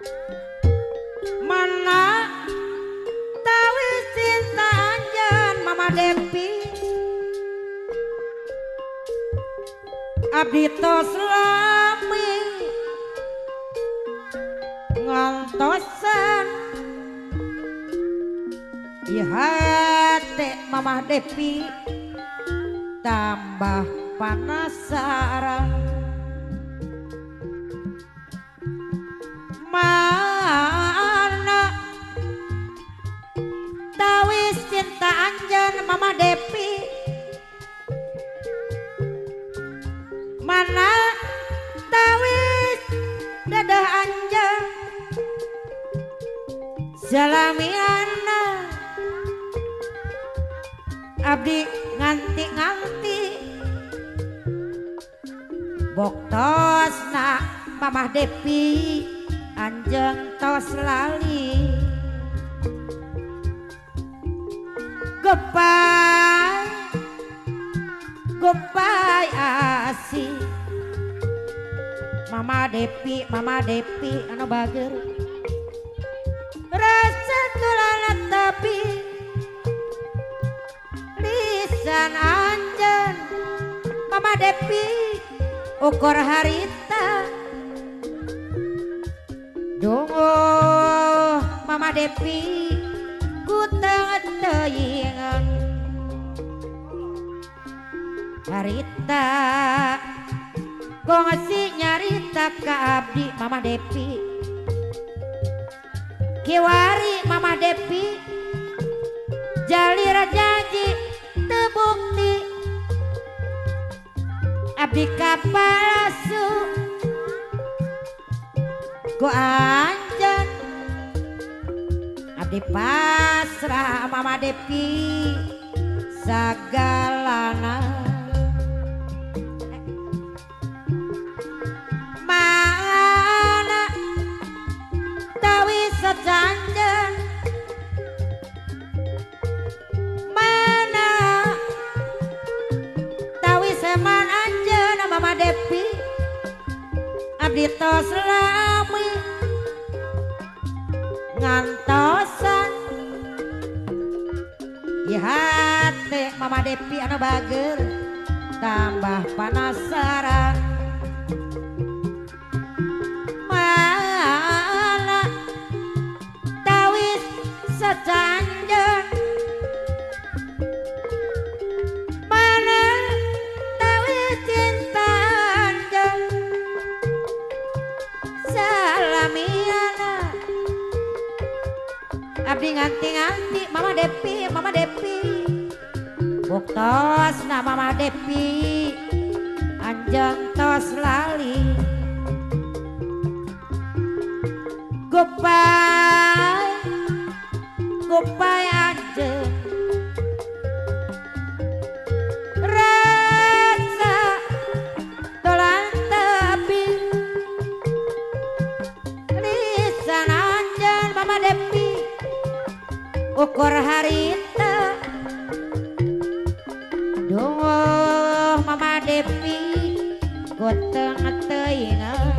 mana tawi cinta anjen Mama Depi abdi tos lami ngantosan di hati Mama Depi tambah penasaran mana tawis cinta anjen Mama Depi mana tawis dadah anjen salamiana abdi nganti-nganti boktosna Mama Depi anjeng tos lali gopai gopai asih Mama Depi anu bager rasa tulana tapi lisan anjen Mama Depi ukur harita dongo Mama Depi ku teuingan harita gongsi nyarita ka abdi Mama Depi kiwari Mama Depi jalira janji tebukti abdi kapalasu ku anjen abdi pasrah Mama Depi sagalana mana tawi sejanjen mana tawi seman anjen Mama Depi abdi tos lami ngantosan di hati Mama Depi anu bager tambah penasaran mana tawis sejanjen mana tawis cinta anjen salamiana abdi nganti-nganti Mama Depi buktos na Mama Depi anjeng tos lali gopai anjeng rasa tolan tepi lisan anjen Mama Depi ukur harita dongo Mama Depi ku teuingan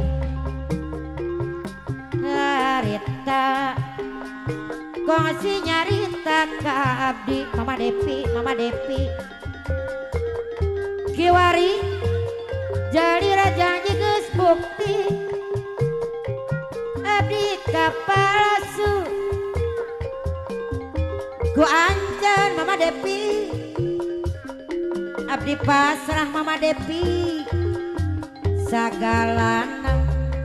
harita gongsi nyarita ka abdi Mama Depi kiwari jalira janji geus bukti abdi kapalasu ku anjen Mama Depi abdi pasrah Mama Depi sagalana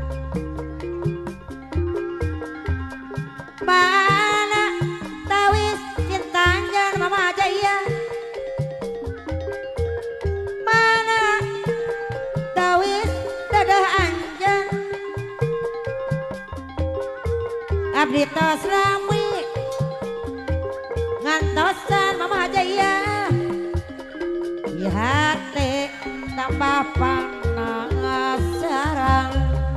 mana tawis cinta anjen Mama Jaya mana tawis dadah anjen abdi tos lami ngantosan Mama Jaya di hati tambah penasaran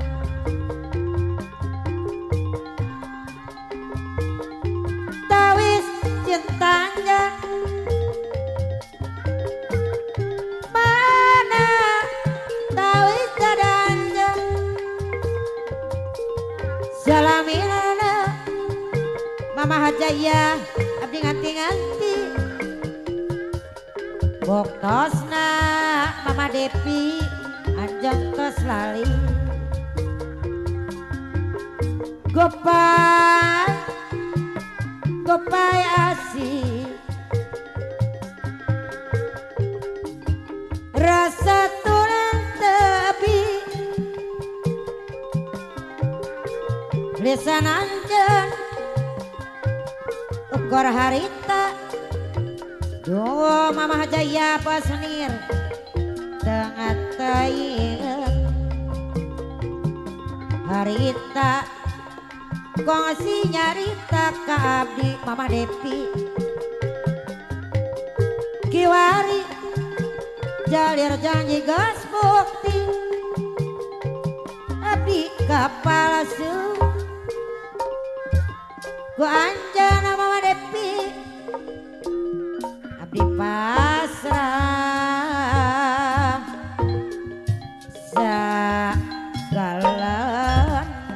tawis cinta anjen mana tawis dadah anjen Salamina Mama Hajaya abdi nganti-nganti boktosna Mama Depi anjang tos lali Gopay Gopay asih rasa tulang tebi lisan anjen ukur harita Duh Mama Hajaya pasenir tengah tayang harita kongsi nyarita ka abdi Mama Depi kiwari jalir janji gas bukti abdi kapal su ku anjana Mama Depi abdi pasrah sagalana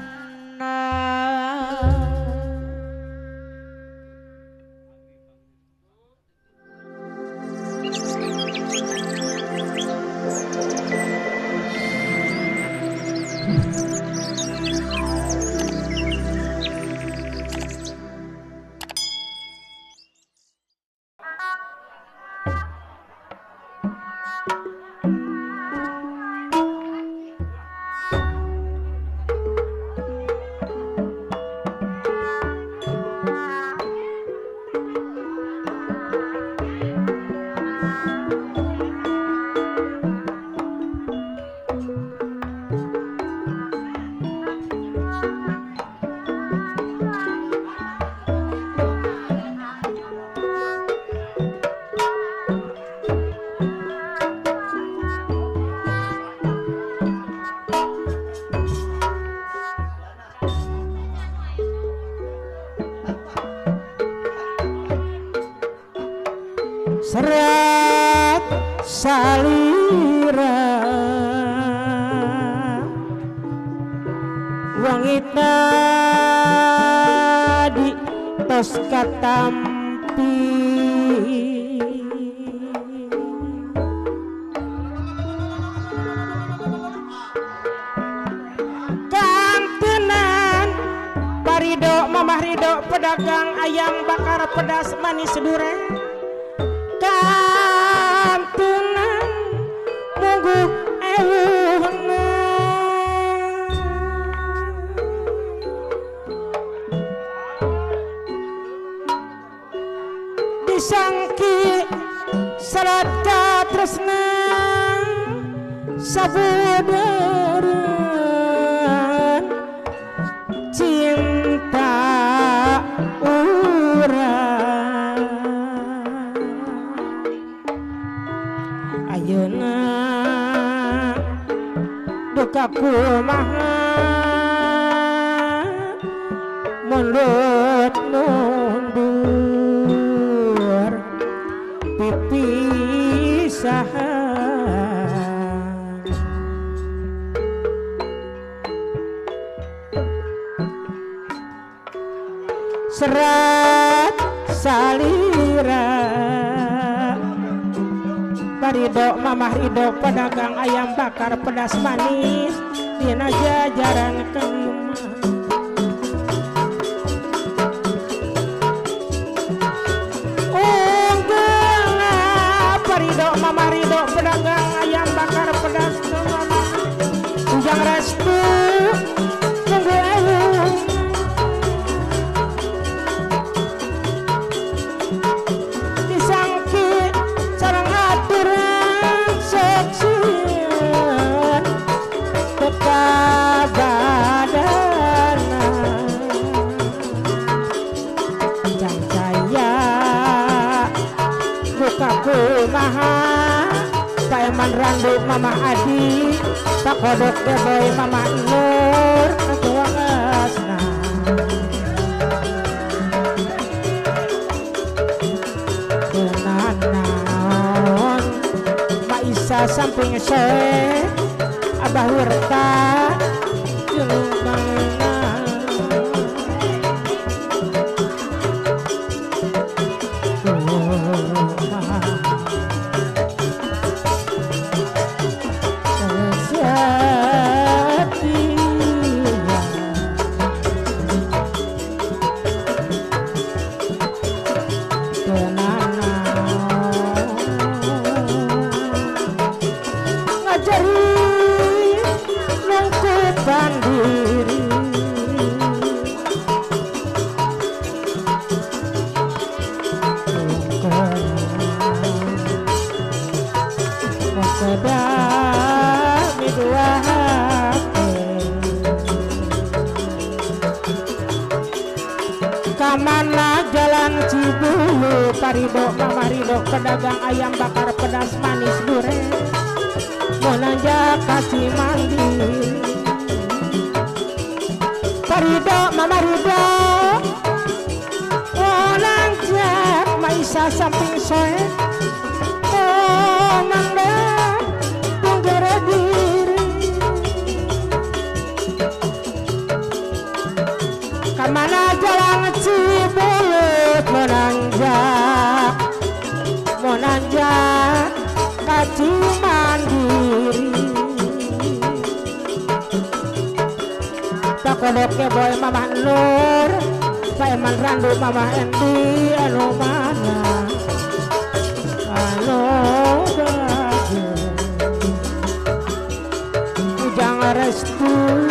serat salira wangita di tos katampi kantenan parido Mamah Rido pedagang ayam bakar pedas manis durian kantunan munggu ewuna disangki salat katresna sabudaran cinta urang ayeuna duka kumaha mundur pipisahan serat salira parido Mamah Rido pedagang ayam bakar pedas manis dina jajaran kelima unggulna parido Mamah Rido pedagang ayam bakar pedas manis ujang restu tunggu ewu disangki sareng aturan seksian tekabadana jang jaya buka kumaha paeman randu Mamah Adi tak kodok deboy Mamah Nur atuangasna naon Maisa samping soe Abah Wirta jeung Mang Kamana jalan Cibulu Parido Mama Rido pedagang ayam bakar pedas manis duren Monanja kasih mandi Parido Mama Rido Monanja Maisa samping soe Mangga tunggara diri Kamana jalan Cibulut Monanjak kaci mandiri Pakodoknya boy Mama Nur Paeman Randu Mama Endi anu mana anu bahagia Ujang restu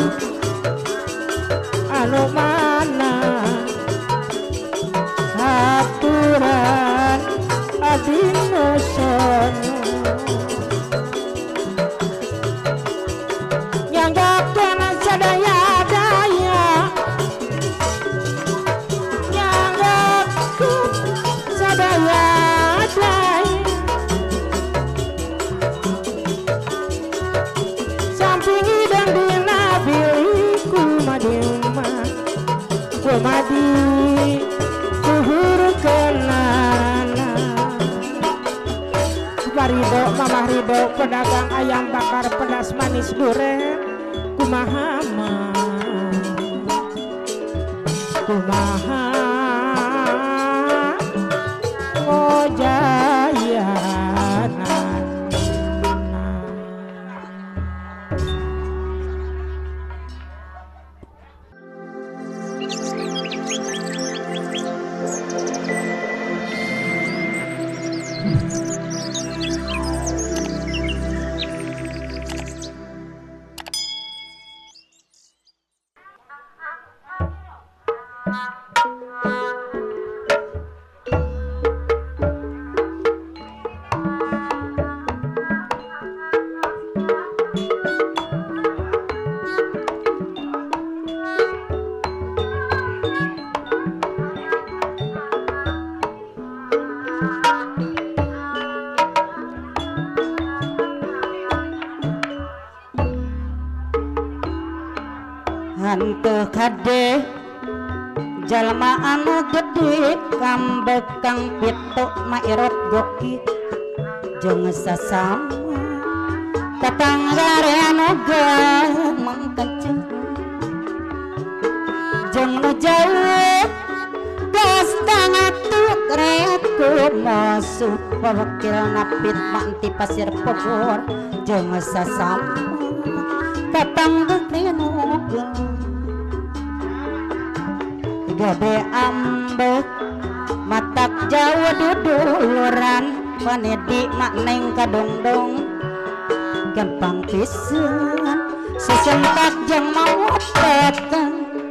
anu mana aturan adino sono nyanggapkan sadaya daya nyanggapkan sadaya daya samping hidang dina biliku kumadi tuhur kenana Parido Mama Rido pedagang ayam bakar pedas manis duren kumaha ngojayana hanteu kade jalma anu gede kambekang pitu mairot goki jeung sasama tetanggare anu mangkeceng jeung nu jauh gas tangatu kreku mosu wakil napit manti pasir pobor jeung sasama tetangga anu gede ambek matak jauh duduluran panedi makneng kadongdong gampang pisan sesentak jeung mau peteng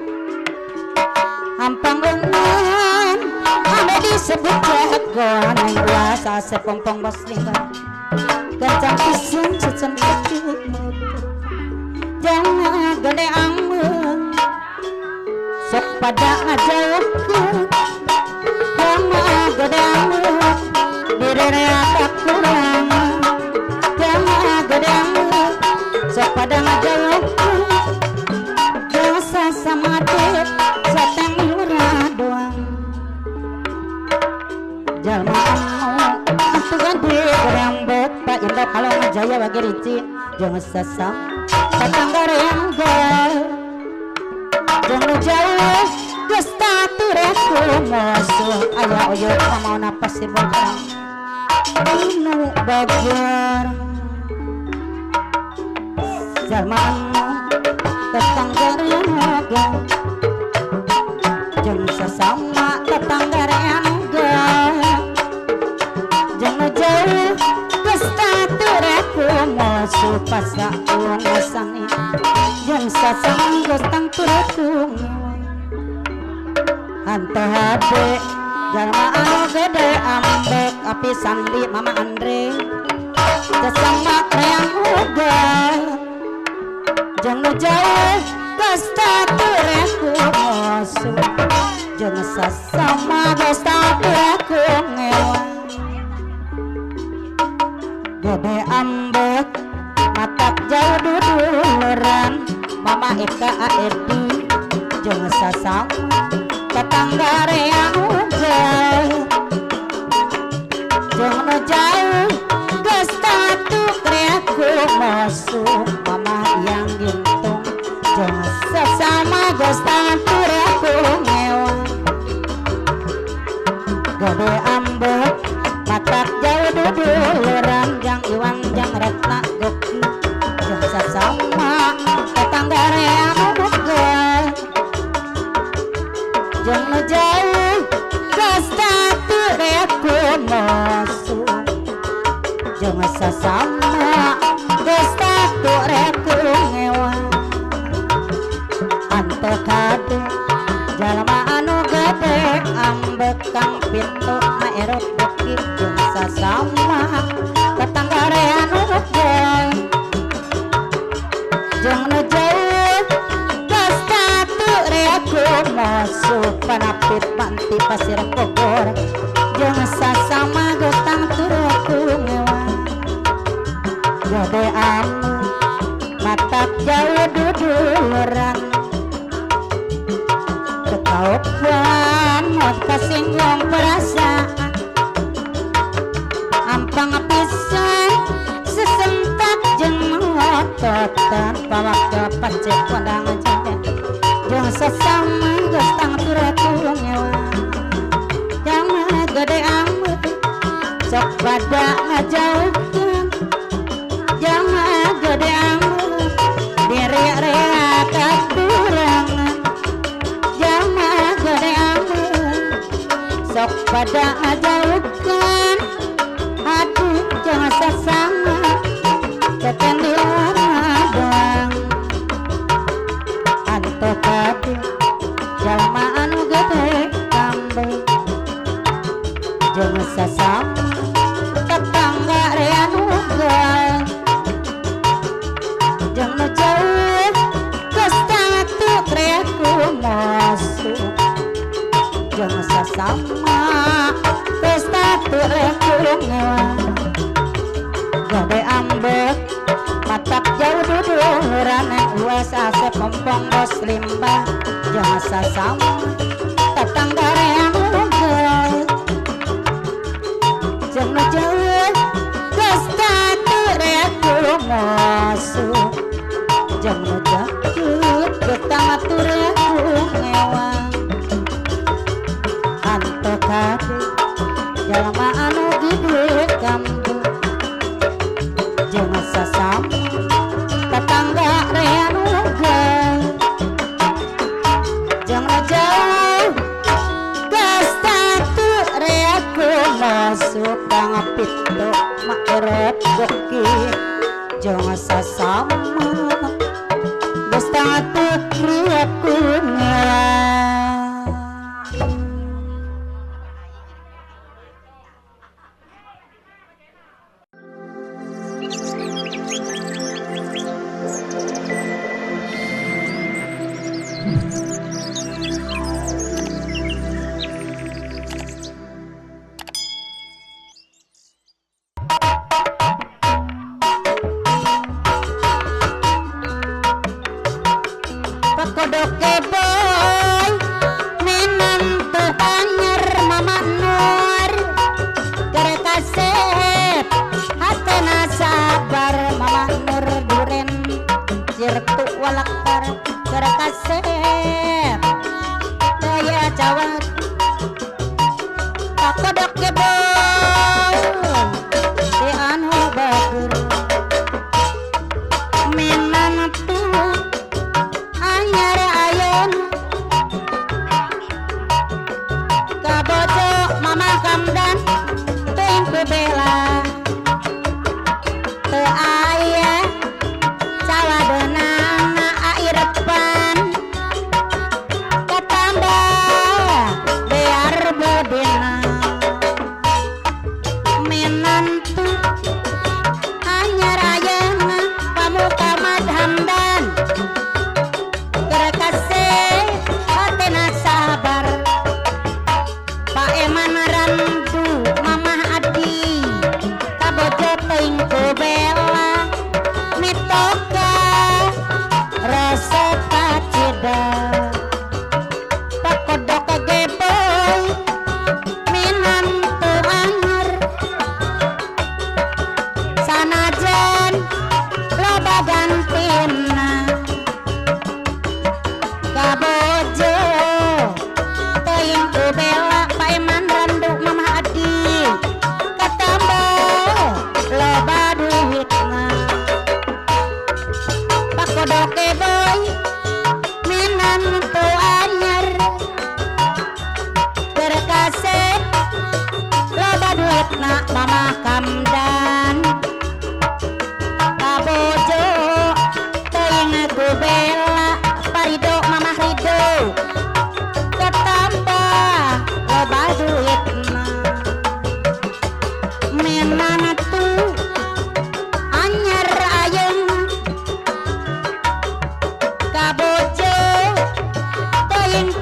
hampang leungeun anu disebut jagoan yang kuasa sepompong bos lingkar kencang pisan sesentak jangan gede ambek sok pada ngajauhkeun sama gedang diri apa kurang sama gedang sok pada ngajauhkeun dosa sama dep satang lurah doang jalma anu gede goreng bet Pak Indah kalau ngajaya bagi rici jeung sasam satangga renggal jeung jauh geus tatureku mosuh aya oyot pamaona pasir botang anu bager jalma anu tetangga jeung sasama tetangga rengga jeung jauh geus tatureku mosuh pasaun asani jeung sasama geus tatureku hante hade jalma anu gede ambek api sandi Mama Andre sesama yang uga jeung nu jauh geus tatureku mosuh jeung sasama geus aku ngewan gede ambek matak jauh duduluran mama Eka Aedi jeung sasama tetangga anu jauh jeung nu jauh geus tatu kreaku masuk mama yang gintung jeung sesama geus tatu aku ngewan gede ambek matak jauh duduluran jang Iwan jang Retna Goki jeung sasama tetangga anu bugel jeung nu jauh geus tatu aku masuk jeung sasama geus tatu aku ngewan anteu kade jalma anu gede ambek kang pintu maerot beki jeung sasama tetangga anu bugel jeung nu jauh geus tatu aku masuk panapit panti pasir Bogor jeung sasama geus tatu aku ngewan gede anu matak jauh duduluran ketaupan mod kasinggung perasaan ampang pisan sesentak jeung ngototan pawaktu pacek kondang jaga jeung sesama geus tatu aku ngewan jangan gede amat sok pada ngajauhkeun jangan gede amat diri rea kekurangan jangan gede amat sok pada ngajauhkeun aduh jangan sesama teten di luar doang anteu kade jalma anu gede ambek jeung sasama tetangga anu bugel jeung nu jauh geus tatu aku masuk jeung sasama geus tatu aku ngewan gede ambek matak jauh duduluran USA sepompong bos limbah jeung sasama tetangga anu bugel jeung nu jauh geus tatu aku masuk jeung nu jauh geus tatu aku ngewan anteu kade jalma anu gede kampung jeung sasama tetangga anu bugel jeung nu jauh geus tatu aku masuk kang pintu maerot Goki jeung sasama geus tatu aku ngewan kodok kebo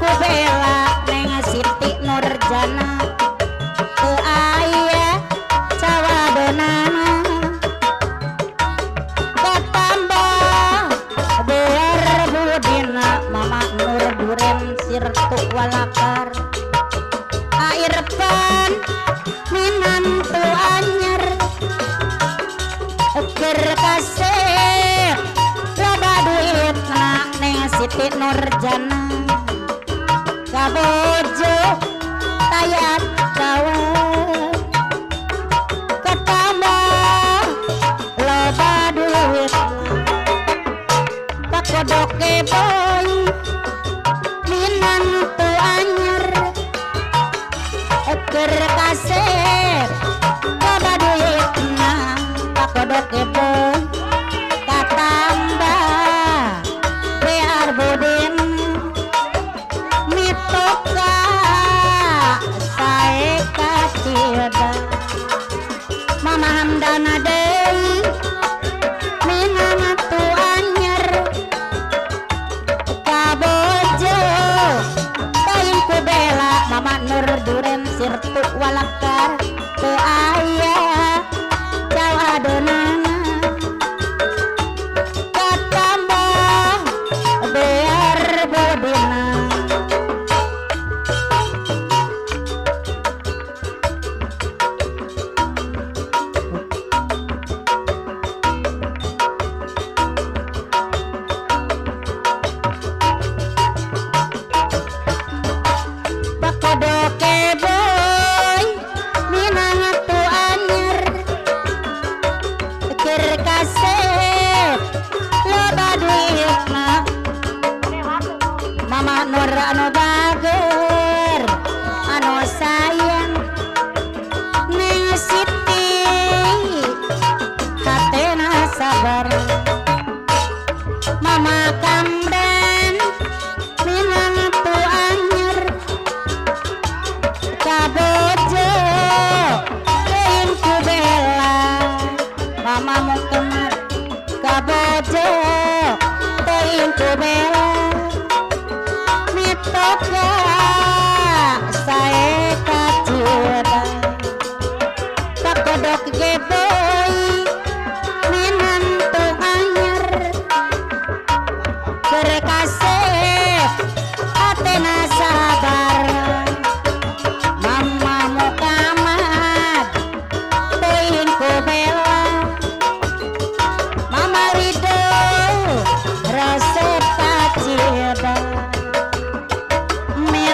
ku bela neng Siti Nurjana teu aya cawadeunana katambah bear budina Mama Nur Duren sirtu walakar airpan minantu anyar keur kasih loba duitna neng Siti Nurjana kabojo tayat kawan ketambah loba duitna pakodoke boy minantu anyar keur kasih loba duitna pakodoke boy katambah bear budin mitoka sae kacida Mama Hamdana deui minantu anyar kabojo teuing ku bela Mama Nur Duren sirtu walakar teu aya cawadeunana katambah bear budina pakodoke boy minantu anyar keur kasih loba duitna Mama Nur anu bager anu sayang neng Siti hatena sabar Mama Kamden minantu anyar kabojo teuing ku bela Mama Mukemar kabojo teuing ku bela mitoka sae kacida pakodok ge boy minantu anyar keur kasih atena sabar Mama Muhammad teuing ku bela Mama Rido resep kacida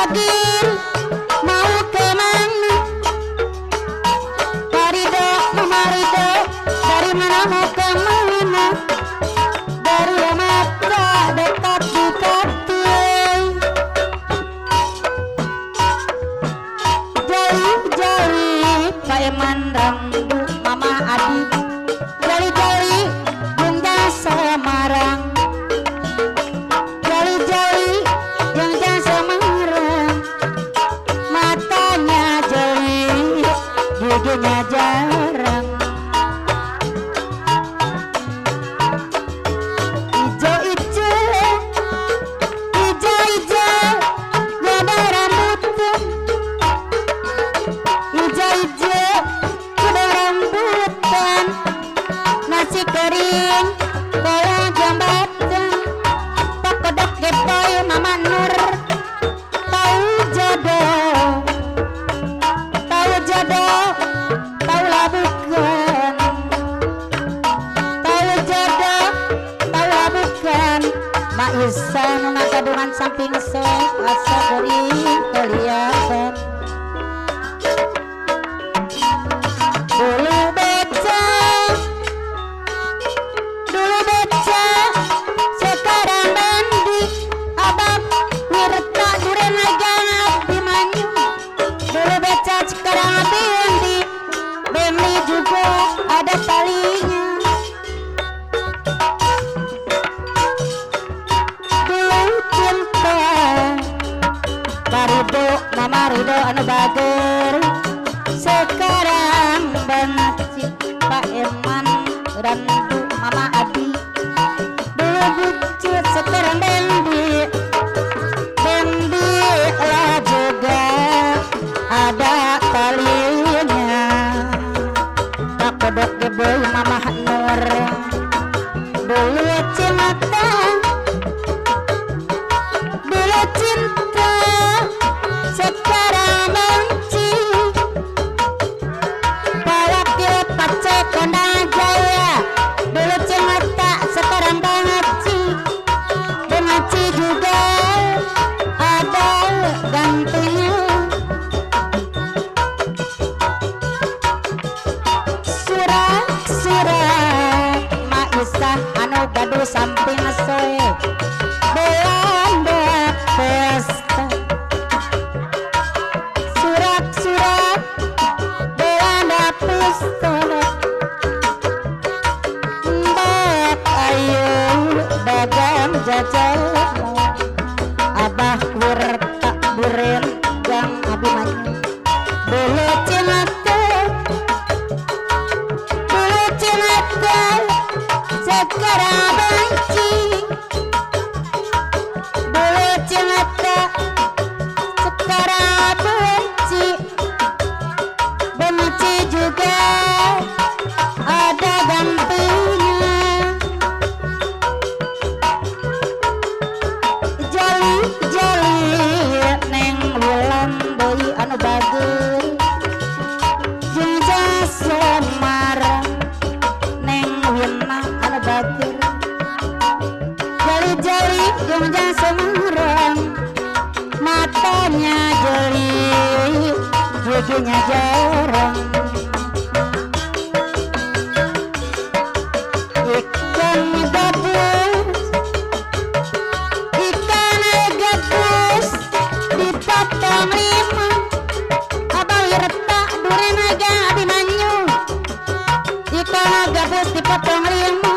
Bagir mau kemana? Marido, Marido, dari mana mau kemana? Dari mata dekat di kaki. Jali-jali Pak Eman Rambu Mama Adi, jali-jali Bunda Semarang, jali-jali Bunda Semarang, matanya jeli, giginya jarang. Ijo-ijo, ijo-ijo, gada rambutan. Ijo-ijo, gada rambutan. Nasi kering, kola jambatan. Pakodok getoy Mama Nur. Tahu jodoh, tahu jodoh, tahu labukan. Tahu jodoh, tahu labukan. Mak Isa nu ngagadungan samping soe asa geuring kelihatan. Dulu beca, sekarang bandi. Abang wirta duren aja abdi manyu. Dulu beca sekarang bandi, bandi juga ada talinya. Dulu cinta, Marido, Mama Rido anu bager. Sekarang benci Pak Eman Randu Mama Adi. Dulu bucut sekarang bendi, bendi lah juga ada talinya. Tak kodok geboy Mama Nur. Dulu cinta, dulu cinta, sekarang benci. Bawakil pace Kondang Jaya. Dulu cinta, sekarang benci. Benci juga ada gantinya. Surat Mak Isa anu gaduh samping soe Belanda pesta. Surat Belanda pesta. Mbak ayo dagang jajan. Abah wirta duren gang abi manyu. Dulu cinta, dulu cinta, sekarang benci. Dulu cinta, sekarang benci. Benci juga ada gantinya. Jali-jali Neng Wulan deui anu bager. Jeung Semarang Neng Wina anu bager. Jali-jali jeung Semarang, matanya jeli, giginya jarang. Ikan gabus dipotong 5. Abang wirta duren aja abi manyu. Ikan gabus dipotong 5.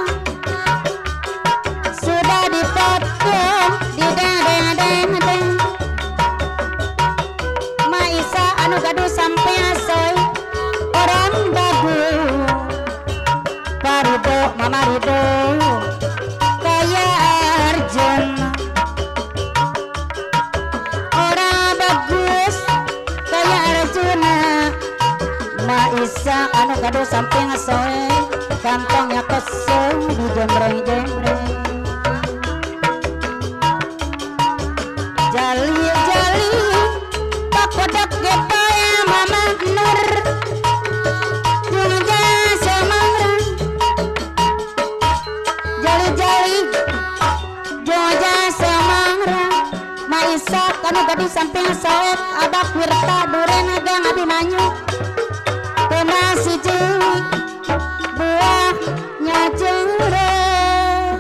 Sudah dipotong di deng. Ma Isa anu gaduh sampai asoy orang bagus. Parido, Mama Rido, kaya Arjuna. Orang bagus kaya Arjuna. Ma Isa anu gaduh samping asoy kantongnya kosong di jembreng-jembreng. Jali-jali pakodok getoy Mama Nur. Juga Semarang, jali-jali Joja Semarang. Ma Isa bisa kanu gadis samping saet abak wirta durena gang abimanyu kena siji buahnya jengre